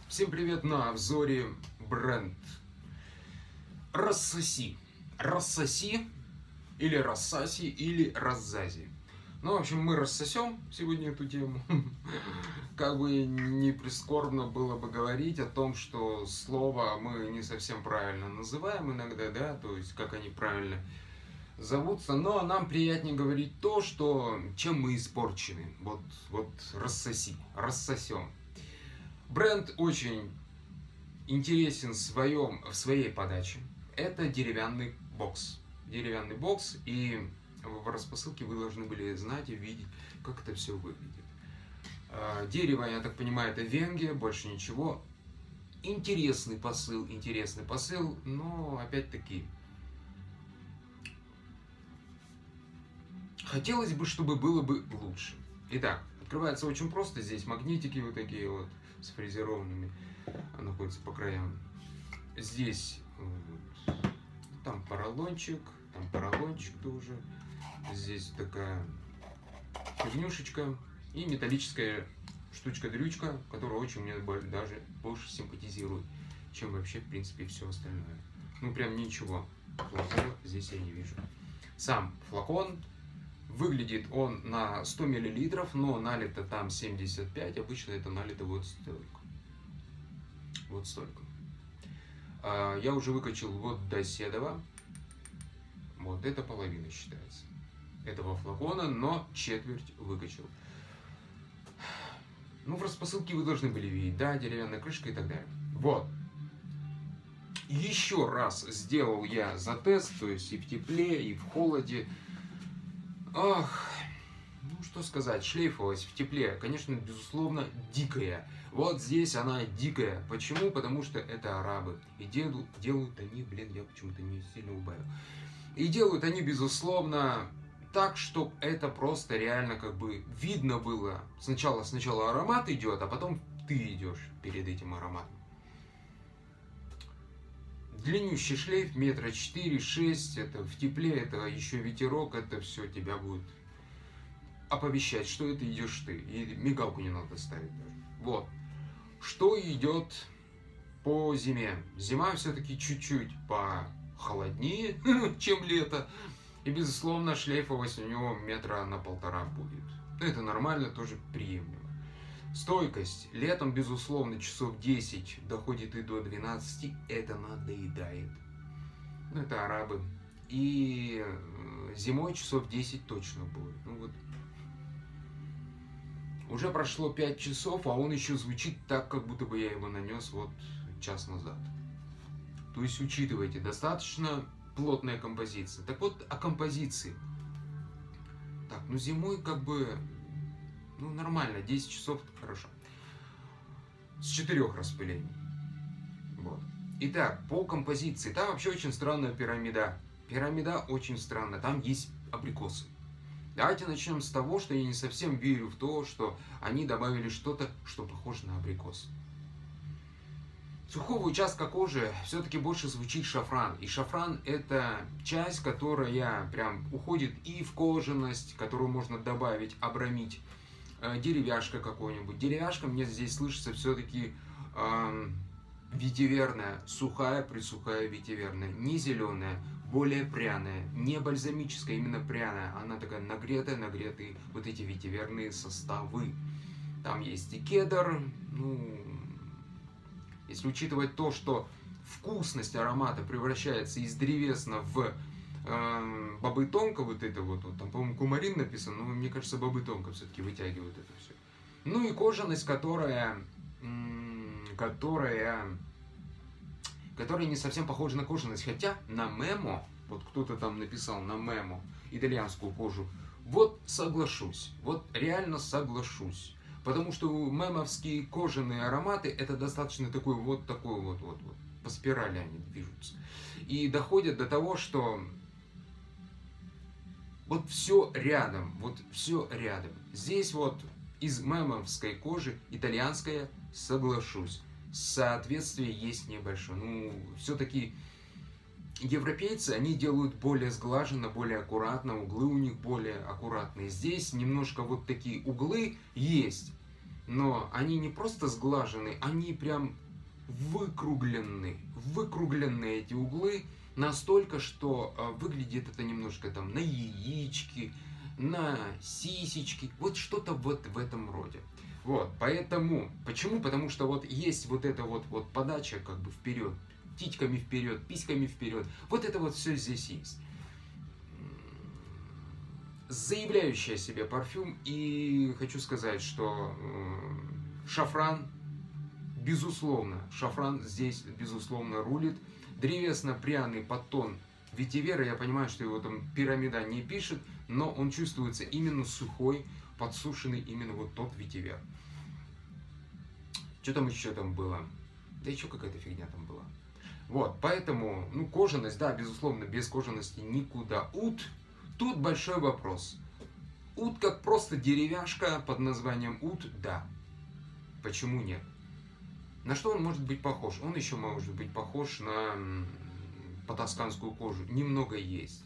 Всем привет, на обзоре бренд Рассоси. Рассоси или Рассаси или Раззази. Ну, в общем, мы рассосем сегодня эту тему. Как бы не прискорбно было бы говорить о том, что слово мы не совсем правильно называем иногда, да, то есть как они правильно зовутся, но нам приятнее говорить то, что чем мы испорчены. Вот рассоси, рассосем. Бренд очень интересен в своей подаче. Это деревянный бокс. Деревянный бокс, и в распосылке вы должны были знать и видеть, как это все выглядит. Дерево, я так понимаю, это Венгия, больше ничего. Интересный посыл, но опять-таки хотелось бы, чтобы было бы лучше. Итак, открывается очень просто. Здесь магнитики вот такие вот с фрезерованными, находятся по краям. Здесь там поролончик тоже. Здесь такая фигнюшечка и металлическая штучка-дрючка, которая очень мне даже больше симпатизирует, чем вообще, в принципе, все остальное. Ну, прям ничего плохого здесь я не вижу. Сам флакон. Выглядит он на 100 мл, но налито там 75, обычно это налито вот столько. Вот столько. Я уже выкачал вот до седова. Вот это половина считается этого флакона, но четверть выкачал. Ну, в распосылке вы должны были видеть, да, деревянная крышка и так далее. Вот. Еще раз сделал я затест, то есть и в тепле, и в холоде. Ах, ну что сказать, шлейфовость в тепле, конечно, безусловно, дикая. Вот здесь она дикая. Почему? Потому что это арабы. И делают они, я почему-то не сильно убавил. И делают они, безусловно, так, чтобы это просто реально как бы видно было. Сначала аромат идет, а потом ты идешь перед этим ароматом. Длиннющий шлейф, метра 4-6, это в тепле, это еще ветерок, это все тебя будет оповещать, что это идешь ты. И мигалку не надо ставить даже. Вот. Что идет по зиме? Зима все-таки чуть-чуть похолоднее, чем лето. И, безусловно, шлейфовость у него метра на 1,5 будет. Это нормально, тоже приемлемо. Стойкость. Летом, безусловно, часов 10 доходит и до 12. Это надоедает. Ну, это арабы. И зимой часов 10 точно будет. Ну, вот. Уже прошло 5 часов, а он еще звучит так, как будто бы я его нанес вот час назад. То есть, учитывайте, достаточно плотная композиция. Так вот, о композиции. Так, ну зимой как бы... Ну, нормально, 10 часов хорошо. С 4 распылений. Вот. Итак, по композиции. Там вообще очень странная пирамида. Пирамида очень странная. Там есть абрикосы. Давайте начнем с того, что я не совсем верю в то, что они добавили что-то, что похоже на абрикос. Сухого участка кожи все-таки больше звучит шафран. И шафран — это часть, которая прям уходит и в кожаность, которую можно добавить, обрамить. Деревяшка какой-нибудь. Деревяшка мне здесь слышится все-таки ветиверная, сухая, присухая ветиверная, не зеленая, более пряная, не бальзамическая, именно пряная. Она такая нагретые вот эти ветиверные составы. Там есть и кедр, ну, если учитывать то, что вкусность аромата превращается из древесна в бобы тонко, вот это вот, там, по-моему, кумарин написано, но мне кажется, бобы тонко все-таки вытягивают это все. Ну и кожаность, которая не совсем похожа на кожаность, хотя на мемо, вот кто-то там написал на мемо итальянскую кожу, вот соглашусь, вот реально соглашусь, потому что мемовские кожаные ароматы это достаточно такой вот, по спирали они движутся, и доходят до того, что вот все рядом, Здесь вот из мемовской кожи итальянская, соглашусь, соответствие есть небольшое. Ну, все-таки европейцы, они делают более сглаженно, более аккуратно, углы у них более аккуратные. Здесь немножко вот такие углы есть, но они не просто сглажены, они прям выкруглены эти углы настолько, что выглядит это немножко там на яички, на сисечки, вот что-то вот в этом роде. Вот, поэтому, почему? Потому что вот есть вот эта вот подача как бы вперед, титьками вперед, письками вперед, вот это вот все здесь есть. Заявляющий о себе парфюм, и хочу сказать, что шафран, безусловно, шафран здесь, безусловно, рулит. Древесно-пряный подтон ветивера, я понимаю, что его там пирамида не пишет, но он чувствуется именно сухой, подсушенный именно вот тот ветивер. Что там еще там было? Да еще какая-то фигня там была. Вот, поэтому, ну, кожаность, да, безусловно, без кожаности никуда. Ут, тут большой вопрос. Ут как просто деревяшка под названием ут, да. Почему нет? На что он может быть похож? Он еще может быть похож на потасканскую кожу. Немного есть.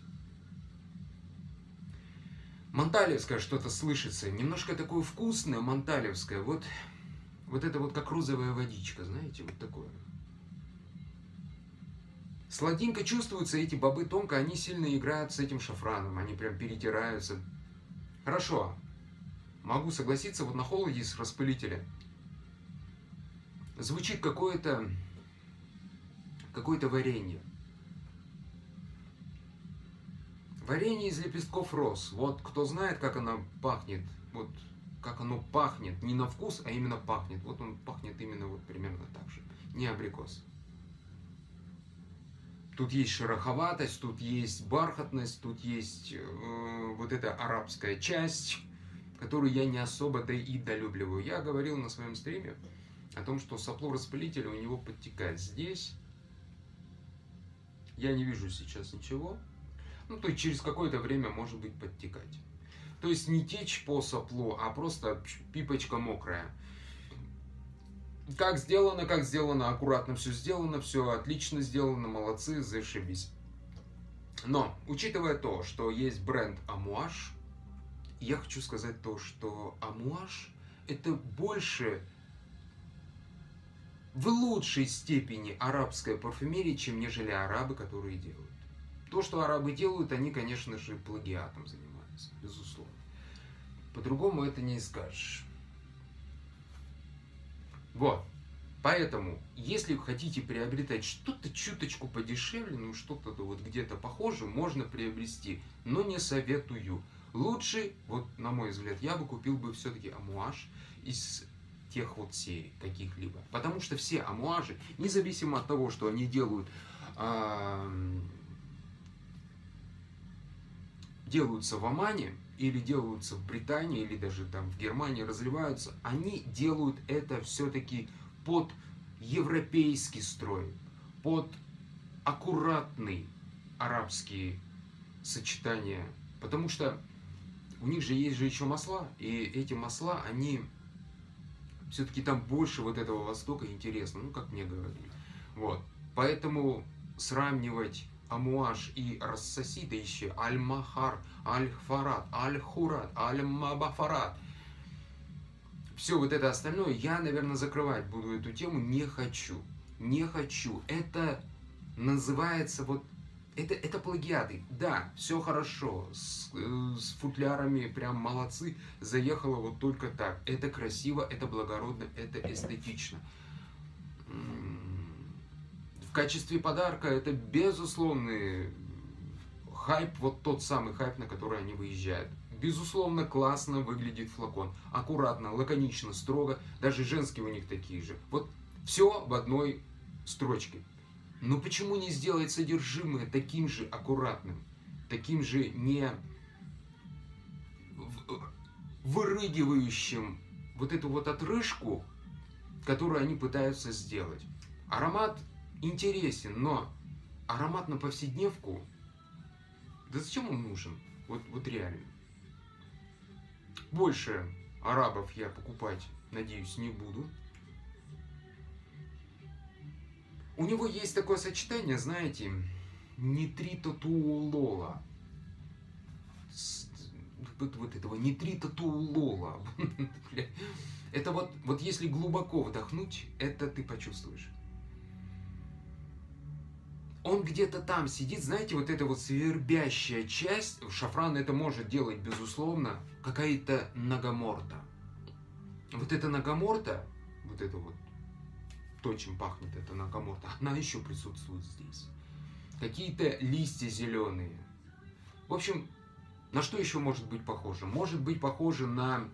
Монталевское что-то слышится. Немножко такое вкусное, монталевское. Вот это вот как розовая водичка, знаете, вот такое. Сладенько чувствуются эти бобы тонко, они сильно играют с этим шафраном, они прям перетираются. Хорошо, могу согласиться, вот на холоде с распылителя звучит какое-то варенье. Варенье из лепестков роз. Вот кто знает, как оно пахнет, вот как оно пахнет, не на вкус, а именно пахнет. Вот он пахнет именно вот примерно так же, не абрикос. Тут есть шероховатость, тут есть бархатность, тут есть вот эта арабская часть, которую я не особо-то и долюбливаю. Я говорил на своем стриме о том, что сопло распылителя у него подтекает здесь. Я не вижу сейчас ничего. Ну, то есть через какое-то время может быть подтекать. То есть не течь по соплу, а просто пипочка мокрая. Как сделано, аккуратно все сделано, все отлично сделано, молодцы, зашибись. Но, учитывая то, что есть бренд Amouage, я хочу сказать то, что Amouage это больше в лучшей степени арабская парфюмерия, чем нежели арабы, которые делают. То, что арабы делают, они, конечно же, плагиатом занимаются, безусловно. По-другому это не скажешь. Вот. Поэтому, если вы хотите приобретать что-то чуточку подешевле, ну что-то вот где-то похожее, можно приобрести, но не советую. Лучше, вот на мой взгляд, я бы купил бы все-таки Amouage из тех вот серий каких-либо. Потому что все Amouage, независимо от того, что они делаются в Омане, или делаются в Британии, или даже там в Германии разливаются, они делают это все-таки под европейский строй, под аккуратные арабские сочетания. Потому что у них же есть еще масла, и эти масла, они все-таки там больше вот этого Востока интересно, ну, как мне говорили. Вот. Поэтому сравнивать Amouage и рассоси, да еще Аль-Махар, Аль-Фарад, Аль-Хурад, Аль-Мабафарад. Все вот это остальное, я, наверное, закрывать буду эту тему, не хочу. Не хочу. Это называется вот... Это плагиаты. Да, все хорошо. С футлярами прям молодцы. Заехало вот только так. Это красиво, это благородно, это эстетично. В качестве подарка это безусловный хайп, вот тот самый хайп, на который они выезжают. Безусловно, классно выглядит флакон. Аккуратно, лаконично, строго. Даже женские у них такие же. Вот все в одной строчке. Но почему не сделать содержимое таким же аккуратным? Таким же не вырыгивающим вот эту вот отрыжку, которую они пытаются сделать. Аромат интересен, но аромат на повседневку, да зачем он нужен? Вот реально. Больше арабов я покупать, надеюсь, не буду. У него есть такое сочетание, знаете, нитритотуолола. Вот этого нитритотуолола. Это вот если глубоко вдохнуть, это ты почувствуешь. Он где-то там сидит, знаете, вот эта вот свербящая часть, шафран это может делать, безусловно, какая-то нагоморта. Вот эта нагоморта, вот это вот, то, чем пахнет эта нагоморта, она еще присутствует здесь. Какие-то листья зеленые. В общем, на что еще может быть похоже? Может быть похоже на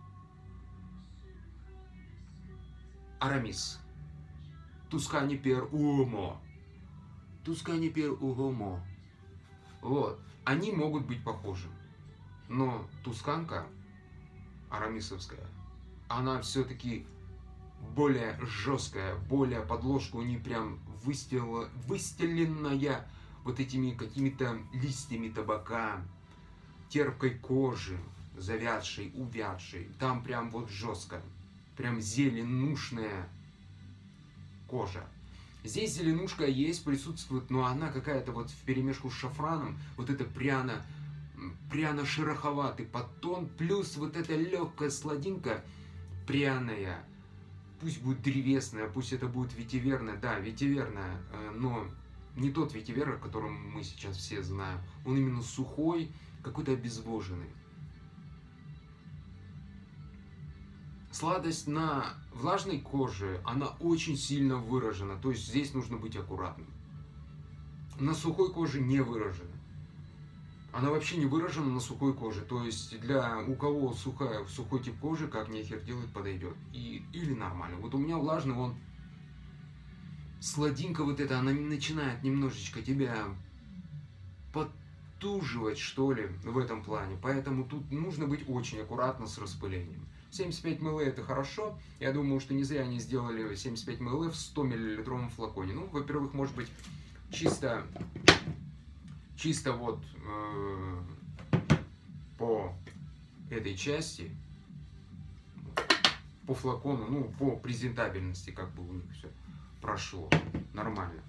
арамис. Тускани пер уомо. Тускани пер уомо. Вот. Они могут быть похожи. Но тусканка, арамисовская, она все-таки более жесткая, более подложка у нее прям выстеленная вот этими какими-то листьями табака, терпкой кожи, завядшей, увядшей. Там прям вот жестко, прям зеленушная кожа. Здесь зеленушка есть, присутствует, но она какая-то вот вперемешку с шафраном, вот это пряно-шероховатый подтон, плюс вот эта легкая сладинка, пряная, пусть будет древесная, пусть это будет ветиверная, да, ветиверная, но не тот ветивер, о котором мы сейчас все знаем, он именно сухой, какой-то обезвоженный. Сладость на влажной коже, она очень сильно выражена, то есть здесь нужно быть аккуратным. На сухой коже не выражена. Она вообще не выражена на сухой коже, то есть у кого сухой тип кожи, как нехер делать, подойдет. Или нормально. Вот у меня влажный, он сладинка вот эта, она начинает немножечко тебя подтуживать, что ли, в этом плане. Поэтому тут нужно быть очень аккуратно с распылением. 75 мл это хорошо. Я думаю, что не зря они сделали 75 мл в 100 мл флаконе. Ну, во-первых, может быть, чисто вот по этой части, по флакону, ну, по презентабельности, как бы у них все прошло нормально.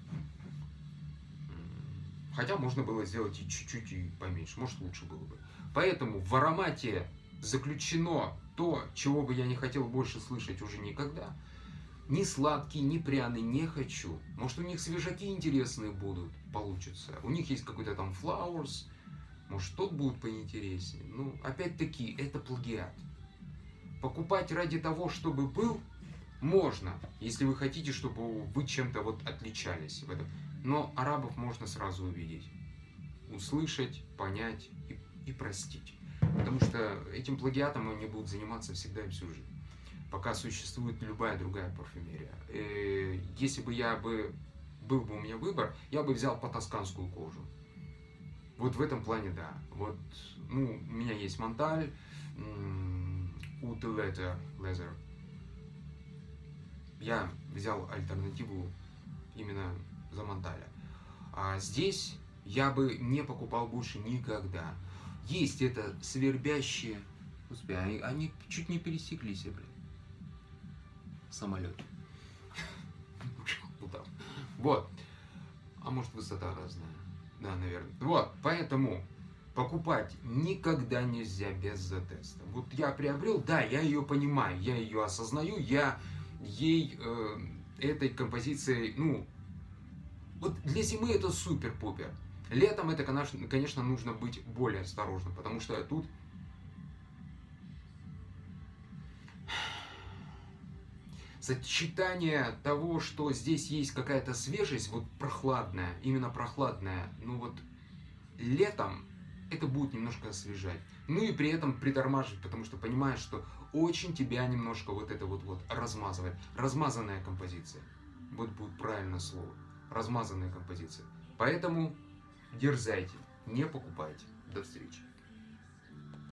Хотя можно было сделать и чуть-чуть и поменьше, может, лучше было бы. Поэтому в аромате заключено то, чего бы я не хотел больше слышать уже никогда. Ни сладкий, ни пряный не хочу. Может, у них свежаки интересные будут, получится. У них есть какой-то там flowers. Может, тот будет поинтереснее. Ну, опять-таки, это плагиат. Покупать ради того, чтобы был, можно. Если вы хотите, чтобы вы чем-то вот отличались в этом. Но арабов можно сразу увидеть. Услышать, понять и простить. Потому что этим плагиатом они будут заниматься всегда и всю жизнь. Пока существует любая другая парфюмерия. Если бы был бы у меня выбор, я бы взял по-тосканскую кожу. Вот в этом плане, да. Вот, ну, у меня есть Монталь, Ute Leather. Я взял альтернативу именно за Монталя. А здесь я бы не покупал больше никогда. Есть это свербящие... Господи, они чуть не пересеклись, блин. Самолет. Вот. А может, высота разная. Да, наверное. Вот, поэтому покупать никогда нельзя без затеста. Вот я приобрел, да, я ее понимаю, я ее осознаю, я ей этой композицией, ну, вот для зимы это супер-пупер. Летом это, конечно, нужно быть более осторожным, потому что тут сочетание того, что здесь есть какая-то свежесть, вот прохладная, именно прохладная, ну вот летом это будет немножко освежать. Ну и при этом притормаживать, потому что понимаешь, что очень тебя немножко вот это вот размазывает. Размазанная композиция. Вот будет правильное слово. Размазанная композиция. Поэтому дерзайте, не покупайте. До встречи.